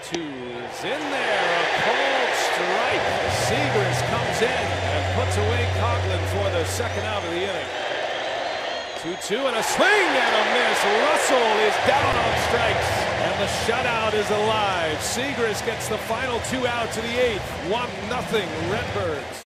0-2 is in there. A called strike. Siegrist comes in and puts away Coughlin for the second out of the inning. 2-2 and a swing and a miss. Russell is down on strikes. And the shutout is alive. Siegrist gets the final 2 outs of the 8th. 1-0 Redbirds.